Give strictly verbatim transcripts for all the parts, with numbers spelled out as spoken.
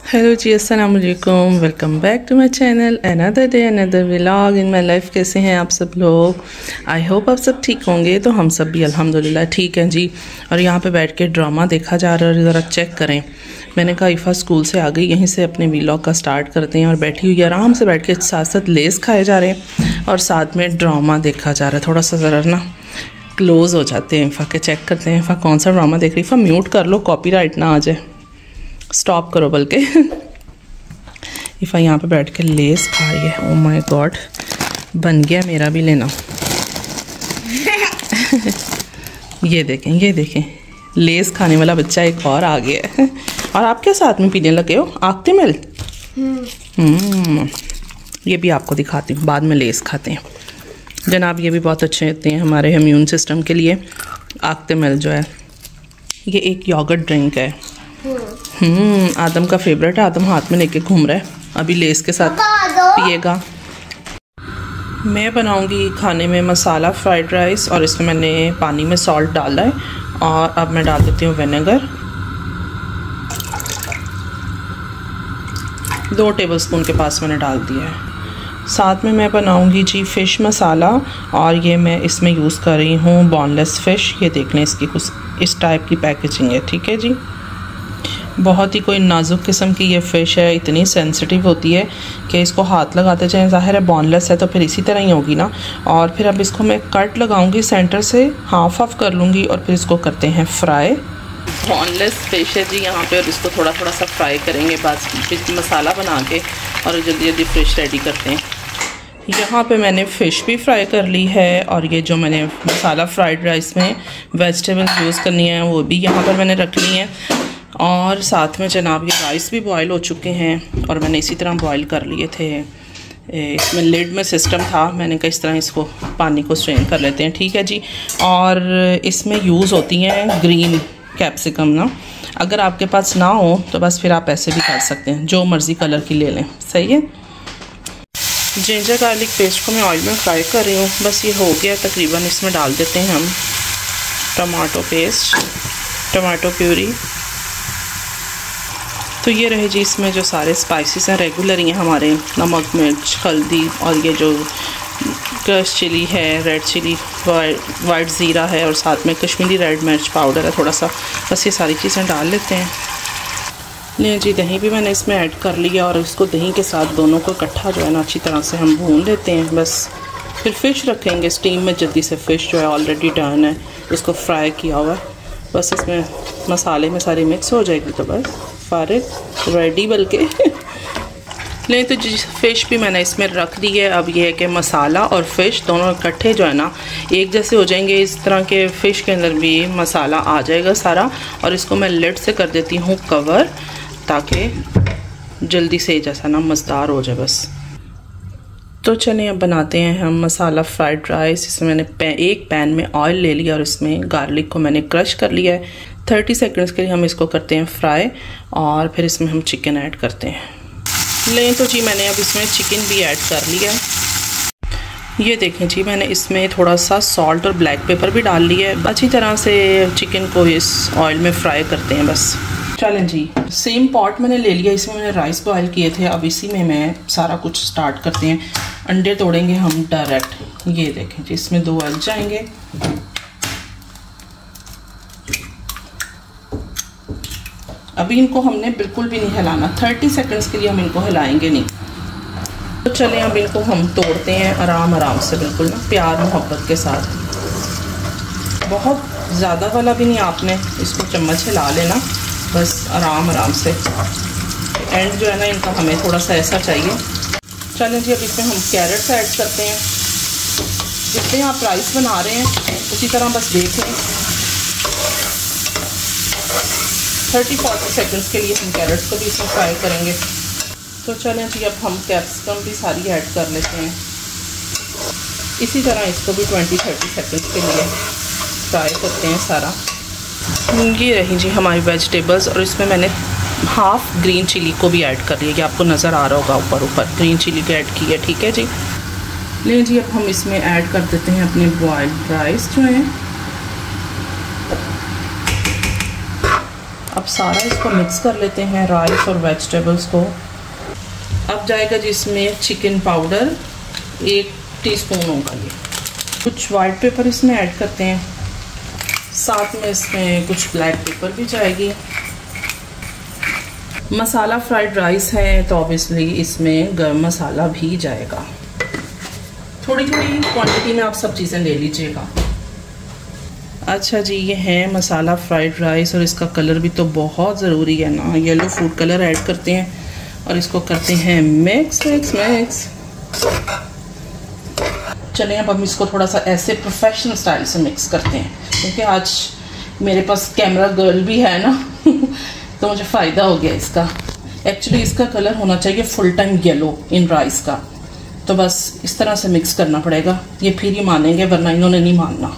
Hello जी, अस्सलाम वालेकुम। Welcome back to my channel. Another day another vlog in my life. कैसे हैं आप सब लोग? आई होप आप सब ठीक होंगे। तो हम सब भी अल्हम्दुलिल्लाह ठीक हैं जी। और यहाँ पे बैठ के ड्रामा देखा जा रहा है, ज़रा चेक करें। मैंने कहा इफ़ा स्कूल से आ गई, यहीं से अपने व्लॉग का स्टार्ट करते हैं। और बैठी हुई आराम से बैठ के साथ साथ लेस खाए जा रहे हैं और साथ में ड्रामा देखा जा रहा है। थोड़ा सा ज़रा ना क्लोज़ हो जाते हैं इफ़ा के, चेक करते हैं इफ़ा कौन सा ड्रामा देख रही। इफ़ा म्यूट कर लो, कॉपीराइट ना आ जाए, स्टॉप करो बल्कि। इफ़ा यहाँ पे बैठ के लेस खा रही है। ओ माय गॉड, बन गया मेरा भी लेना। ये देखें ये देखें, लेस खाने वाला बच्चा एक और आ गया है। और आप क्या साथ में पीने लगे हो? आखते मिल। हम्म ये भी आपको दिखाती हूँ, बाद में लेस खाते हैं जनाब। ये भी बहुत अच्छे होते हैं हमारे इम्यून सिस्टम के लिए। आखते मिल जो है, ये एक योगर्ट ड्रिंक है। हम्म आदम का फेवरेट है। आदम हाथ में लेके घूम रहा है, अभी लेस के साथ पिएगा। मैं बनाऊंगी खाने में मसाला फ्राइड राइस, और इसमें मैंने पानी में सॉल्ट डाला है। और अब मैं डाल देती हूँ विनेगर, दो टेबलस्पून के पास मैंने डाल दिया है। साथ में मैं बनाऊंगी जी फ़िश मसाला, और ये मैं इसमें यूज़ कर रही हूँ बोनलेस फ़िश। ये देख लें, इसकी कुछ इस टाइप की पैकेजिंग है, ठीक है जी। बहुत ही कोई नाजुक किस्म की ये फ़िश है, इतनी सेंसिटिव होती है कि इसको हाथ लगाते जाएं। ज़ाहिर है बॉनलेस है तो फिर इसी तरह ही होगी ना। और फिर अब इसको मैं कट लगाऊंगी सेंटर से, हाफ हाफ कर लूँगी और फिर इसको करते हैं फ्राई। बॉनलेस फ़िश है जी यहाँ पे, और इसको थोड़ा थोड़ा सा फ्राई करेंगे, बाद फिर मसाला बना के और जल्दी जल्दी फ़िश रेडी करते हैं। यहाँ पे मैंने फ़िश भी फ्राई कर ली है, और ये जो मैंने मसाला फ्राइड राइस में वेजिटेबल्स यूज़ करनी है वो भी यहाँ पर मैंने रख ली हैं। और साथ में जनाब ये राइस भी बॉयल हो चुके हैं, और मैंने इसी तरह बॉयल कर लिए थे। इसमें लिड में सिस्टम था, मैंने कहा इस तरह इसको पानी को स्ट्रेन कर लेते हैं, ठीक है जी। और इसमें यूज़ होती हैं ग्रीन कैप्सिकम ना। अगर आपके पास ना हो तो बस फिर आप ऐसे भी कर सकते हैं, जो मर्ज़ी कलर की ले लें, सही है। जिंजर गार्लिक पेस्ट को मैं ऑयल में फ्राई कर रही हूँ, बस ये हो गया तकरीबन। इसमें डाल देते हैं हम टमाटो पेस्ट, टमाटो प्यूरी। तो ये रहे जी इसमें जो सारे स्पाइसेस हैं रेगुलर ही हैं हमारे, नमक, मिर्च, हल्दी, और ये जो क्रश चिली है, रेड चिली, वाइट ज़ीरा है, और साथ में कश्मीरी रेड मिर्च पाउडर है थोड़ा सा। बस ये सारी चीज़ें डाल लेते हैं। ले जी, दही भी मैंने इसमें ऐड कर लिया, और इसको दही के साथ दोनों को इकट्ठा जो है ना अच्छी तरह से हम भून लेते हैं। बस फिर फ़िश रखेंगे स्टीम में जल्दी से। फ़िश जो है ऑलरेडी डन है, इसको फ्राई किया हुआ है। बस इसमें मसाले में सारी मिक्स हो जाएगी तो बस फारिग रेडी। बल्कि नहीं तो जी फ़िश भी मैंने इसमें रख दी है। अब ये है कि मसाला और फ़िश दोनों इकट्ठे जो है ना एक जैसे हो जाएंगे। इस तरह के फ़िश के अंदर भी मसाला आ जाएगा सारा, और इसको मैं लिड से कर देती हूँ कवर, ताकि जल्दी से जैसा ना मज़ेदार हो जाए बस। तो चलें अब बनाते हैं हम मसाला फ्राइड राइस। इसमें मैंने पै, एक पैन में ऑयल ले लिया, और इसमें गार्लिक को मैंने क्रश कर लिया है। थर्टी सेकंड्स के लिए हम इसको करते हैं फ्राई, और फिर इसमें हम चिकन ऐड करते हैं। लें तो जी मैंने अब इसमें चिकन भी ऐड कर लिया है। ये देखें जी, मैंने इसमें थोड़ा सा सॉल्ट और ब्लैक पेपर भी डाल लिया है। अच्छी तरह से चिकन को इस ऑयल में फ्राई करते हैं बस। चलें जी, सेम पॉट मैंने ले लिया, इसमें मैंने राइस बॉयल किए थे। अब इसी में मैं सारा कुछ स्टार्ट करते हैं। अंडे तोड़ेंगे हम डायरेक्ट। ये देखें जी, इसमें दो एग जाएंगे। अभी इनको हमने बिल्कुल भी नहीं हिलाना, थर्टी सेकंड्स के लिए हम इनको हिलाएंगे नहीं। तो चलें अब इनको हम तोड़ते हैं आराम आराम से, बिल्कुल ना प्यार मोहब्बत के साथ। बहुत ज़्यादा वाला भी नहीं, आपने इसको चम्मच हिला लेना, बस आराम आराम से। एंड जो है ना इनका हमें थोड़ा सा ऐसा चाहिए। चलें जी, अब इसमें हम कैरेट्स ऐड करते हैं। जितने आप राइस बना रहे हैं उसी तरह बस देख लें। थर्टी फोर्टी सेकंड्स के लिए हम कैरेट्स को भी इसमें फ्राई करेंगे। तो चलें जी, अब हम कैप्सिकम भी सारी ऐड कर लेते हैं। इसी तरह इसको भी ट्वेंटी थर्टी सेकंड्स के लिए फ्राई करते हैं सारा। ये रही जी हमारी वेजिटेबल्स, और इसमें मैंने हाफ ग्रीन चिली को भी ऐड कर लिया, कि आपको नज़र आ रहा होगा ऊपर ऊपर ग्रीन चिली को ऐड की है, ठीक है जी। ले जी, अब हम इसमें ऐड कर देते हैं अपने बॉइल्ड राइस जो हैं। अब सारा इसको मिक्स कर लेते हैं, राइस और वेजिटेबल्स को। अब जाएगा जी इसमें चिकन पाउडर, एक टीस्पून होगा ये। कुछ वाइट पेपर इसमें ऐड करते हैं, साथ में इसमें कुछ ब्लैक पेपर भी जाएगी। मसाला फ्राइड राइस है तो ऑब्वियसली इसमें गरम मसाला भी जाएगा। थोड़ी थोड़ी क्वांटिटी में आप सब चीज़ें ले लीजिएगा। अच्छा जी, ये है मसाला फ्राइड राइस और इसका कलर भी तो बहुत ज़रूरी है ना, येलो फूड कलर ऐड करते हैं और इसको करते हैं मिक्स मिक्स मिक्स। चलिए अब हम इसको थोड़ा सा ऐसे प्रोफेशनल स्टाइल से मिक्स करते हैं, क्योंकि आज मेरे पास कैमरा गर्ल भी है ना तो मुझे फ़ायदा हो गया इसका। एक्चुअली इसका कलर होना चाहिए full time yellow in rice का, तो बस इस तरह से मिक्स करना पड़ेगा, ये फिर ही मानेंगे वरना इन्होंने नहीं मानना।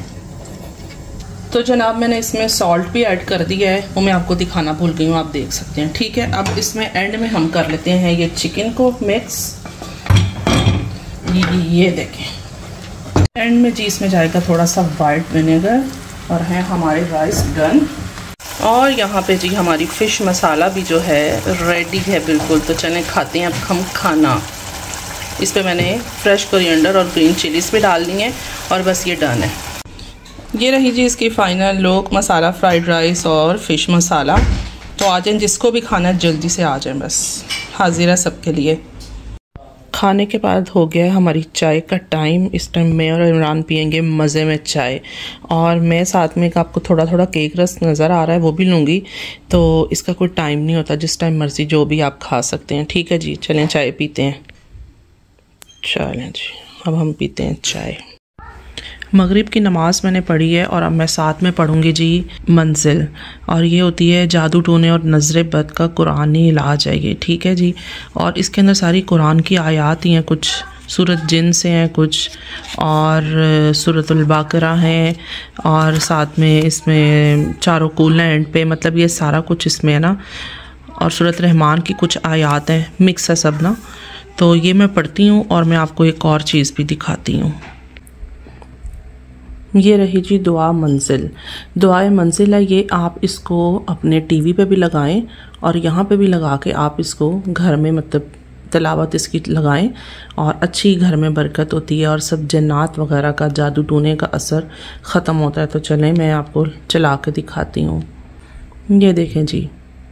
तो जनाब मैंने इसमें सॉल्ट भी ऐड कर दिया है, वो मैं आपको दिखाना भूल गई हूँ, आप देख सकते हैं। ठीक है, अब इसमें एंड में हम कर लेते हैं ये चिकन को मिक्स। ये, ये देखें एंड में जी इसमें जाएगा थोड़ा सा वाइट विनेगर और है हमारे राइस डन। और यहाँ पे जी हमारी फ़िश मसाला भी जो है रेडी है बिल्कुल। तो चलें खाते हैं अब हम खाना। इस पर मैंने फ्रेश कोरिएंडर और ग्रीन चिलीज़ भी डाल दी हैं और बस ये डन है। ये रही जी इसकी final look, masala fried rice और फ़िश मसाला। तो आ जाएं, जिसको भी खाना है जल्दी से आ जाएं, बस हाजिर है सबके लिए। खाने के बाद हो गया हमारी चाय का टाइम। इस टाइम मैं और इमरान पियेंगे मज़े में चाय, और मैं साथ में आपको थोड़ा थोड़ा केक रस नज़र आ रहा है वो भी लूँगी। तो इसका कोई टाइम नहीं होता, जिस टाइम मर्ज़ी जो भी आप खा सकते हैं। ठीक है जी, चलें चाय पीते हैं। चलें जी, अब हम पीते हैं चाय। मगरिब की नमाज़ मैंने पढ़ी है और अब मैं साथ में पढ़ूंगी जी मंजिल, और ये होती है जादू टोने और नज़र बद का कुरानी इलाज है ये। ठीक है जी, और इसके अंदर सारी कुरान की आयात ही हैं, कुछ सूरत जिन से हैं कुछ, और सूरतुल बाकरा हैं, और साथ में इसमें चारों कूल एंड पे, मतलब ये सारा कुछ इसमें है ना, और सूरत रहमान की कुछ आयात हैं, मिक्स है सब ना। तो ये मैं पढ़ती हूँ और मैं आपको एक और चीज़ भी दिखाती हूँ। ये रही जी दुआ मंजिल। दुआए मंजिल है ये, आप इसको अपने टीवी पे भी लगाएं और यहाँ पे भी लगा के आप इसको घर में मतलब तिलावत इसकी लगाएं, और अच्छी घर में बरकत होती है और सब जन्नात वगैरह का जादू टूने का असर ख़त्म होता है। तो चलें मैं आपको चला के दिखाती हूँ। ये देखें जी,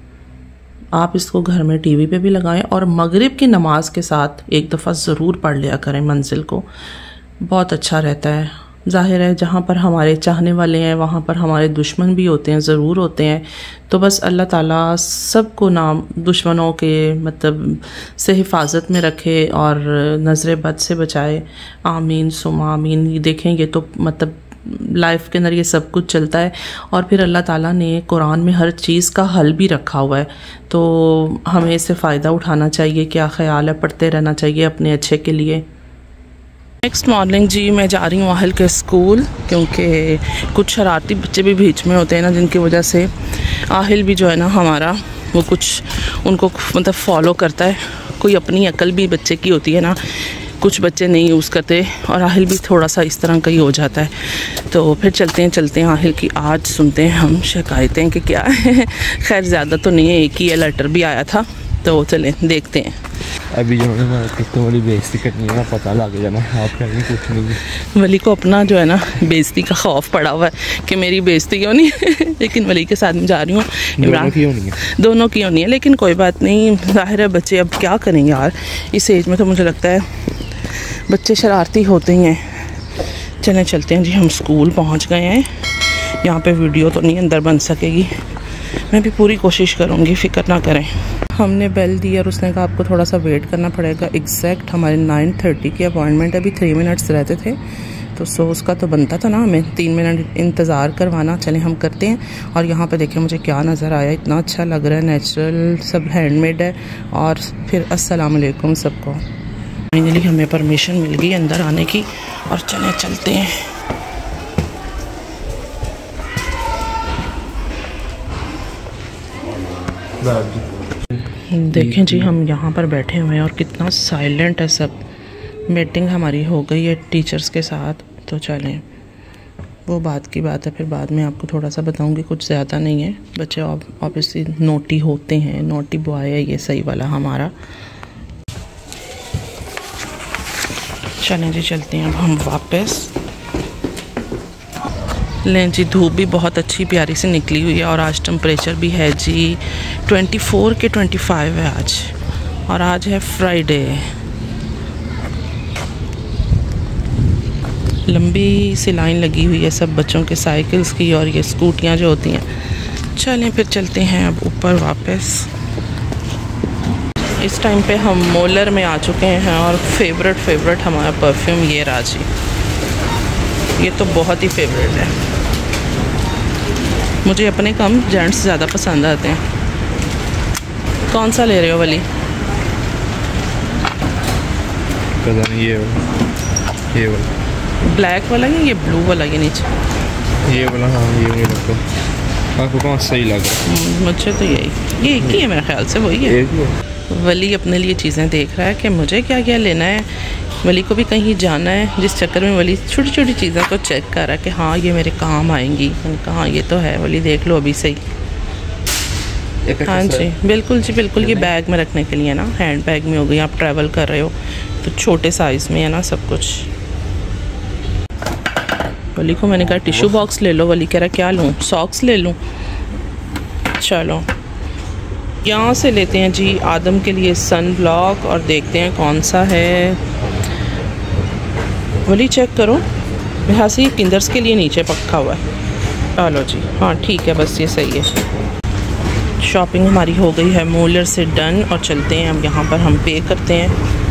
आप इसको घर में टीवी पे भी लगाएं और मगरिब की नमाज के साथ एक दफ़ा ज़रूर पढ़ लिया करें मंजिल को, बहुत अच्छा रहता है। ज़ाहिर है जहाँ पर हमारे चाहने वाले हैं वहाँ पर हमारे दुश्मन भी होते हैं, ज़रूर होते हैं। तो बस अल्लाह ताला सबको नाम दुश्मनों के मतलब से हिफाजत में रखे और नज़र बद से बचाए। आमीन सुमा आमीन। ये देखें, ये तो मतलब लाइफ के अंदर ये सब कुछ चलता है, और फिर अल्लाह ताला ने कुरान में हर चीज़ का हल भी रखा हुआ है, तो हमें इससे फ़ायदा उठाना चाहिए। क्या ख्याल है, पढ़ते रहना चाहिए अपने अच्छे के लिए। नेक्स्ट मॉर्निंग जी मैं जा रही हूँ आहल के स्कूल, क्योंकि कुछ शरारती बच्चे भी बीच में होते हैं ना, जिनकी वजह से आहिल भी जो है ना हमारा वो कुछ उनको मतलब फॉलो करता है। कोई अपनी अकल भी बच्चे की होती है ना, कुछ बच्चे नहीं यूज़ करते, और आहिल भी थोड़ा सा इस तरह का ही हो जाता है। तो फिर चलते हैं चलते हैं आहिल की आज सुनते हैं हम शिकायतें कि क्या है। खैर ज़्यादा तो नहीं है, एक ही लेटर भी आया था, तो चलें देखते हैं। अभी जो है कितनी बड़ी बेइज्जती करनी है, पता लग जाना है। आप कहेंगे कुछ नहीं, वली को अपना जो है ना बेइज्जती का खौफ पड़ा हुआ है कि मेरी बेइज्जती क्यों नहीं है। लेकिन वली के साथ में जा रही हूँ। इमरान की होनी है, दोनों की होनी है, लेकिन कोई बात नहीं, ज़ाहिर है बच्चे अब क्या करेंगे यार, इस एज में तो मुझे लगता है बच्चे शरारती होते ही हैं। चलें चलते हैं जी, हम स्कूल पहुँच गए हैं। यहाँ पे वीडियो तो नहीं अंदर बन सकेगी, मैं भी पूरी कोशिश करूँगी, फ़िक्र ना करें। हमने बेल दी और उसने कहा आपको थोड़ा सा वेट करना पड़ेगा। एग्जैक्ट हमारे नाइन थर्टी की अपॉइंटमेंट है, अभी थ्री मिनट्स रहते थे, तो सो उसका तो बनता था ना हमें तीन मिनट इंतज़ार करवाना। चलें हम करते हैं। और यहाँ पे देखें मुझे क्या नज़र आया, इतना अच्छा लग रहा है, नेचुरल सब हैंडमेड है। और फिर अस्सलाम वालेकुम सबको। फाइनली हमें परमिशन मिल गई अंदर आने की, और चलें चलते हैं। देखें जी हम यहाँ पर बैठे हुए हैं और कितना साइलेंट है सब। मीटिंग हमारी हो गई है टीचर्स के साथ, तो चलें वो बात की बात है, फिर बाद में आपको थोड़ा सा बताऊंगी, कुछ ज़्यादा नहीं है। बच्चे ऑब्वियसली नोटी होते हैं, नोटी बॉय है ये सही वाला हमारा। चलें जी, चलते हैं अब हम वापस। लें जी, धूप भी बहुत अच्छी प्यारी से निकली हुई है और आज टेम्परेचर भी है जी चौबीस के पच्चीस है आज, और आज है फ्राइडे। लंबी सी लाइन लगी हुई है सब बच्चों के साइकिल्स की, और ये स्कूटियाँ जो होती हैं। चलें फिर चलते हैं अब ऊपर वापस। इस टाइम पे हम मोलर में आ चुके हैं और फेवरेट फेवरेट हमारा परफ्यूम ये रहा जी। ये तो बहुत ही फेवरेट है, मुझे अपने कम जेंट्स ज़्यादा पसंद आते हैं। कौन सा ले रहे हो वली? पता नहीं, ये वाला, ये वाला ब्लैक वाला या ये ब्लू वाला ये नीचे? ये वाला। हाँ, ये मुझे लगता है। आपको कौन सही लग रहा है? मुझे तो यही, ये एक ही है मेरे ख्याल से, वही है। वली अपने लिए चीज़ें देख रहा है कि मुझे क्या क्या लेना है। वली को भी कहीं जाना है, जिस चक्कर में वली छोटी छोटी चीज़ों को चेक कर रहा है कि हाँ ये मेरे काम आएंगी। मैंने कहा हाँ ये तो है वली, देख लो अभी सही। हाँ जी बिल्कुल जी बिल्कुल, ये बैग में रखने के लिए ना, हैंड बैग में हो गई, आप ट्रैवल कर रहे हो तो छोटे साइज़ में है ना सब कुछ। वली को मैंने कहा टिश्यू बॉक्स ले लो, वली कह रहा क्या लूँ, सॉक्स ले लूँ। चलो यहाँ से लेते हैं जी आदम के लिए सन ब्लॉक, और देखते हैं कौन सा है। वली चेक करो, यहाँ से किंडर्स के लिए नीचे पक्का हुआ है। चलो जी, हाँ ठीक है, बस ये सही है। शॉपिंग हमारी हो गई है मोलर से डन, और चलते हैं अब यहाँ पर हम पे करते हैं।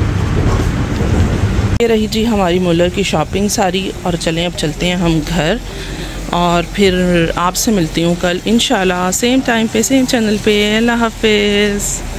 ये रही जी हमारी मोलर की शॉपिंग सारी, और चलें अब चलते हैं हम घर, और फिर आपसे मिलती हूँ कल इंशाल्लाह सेम टाइम पे सेम चैनल पे। अल्लाह हाफिज़।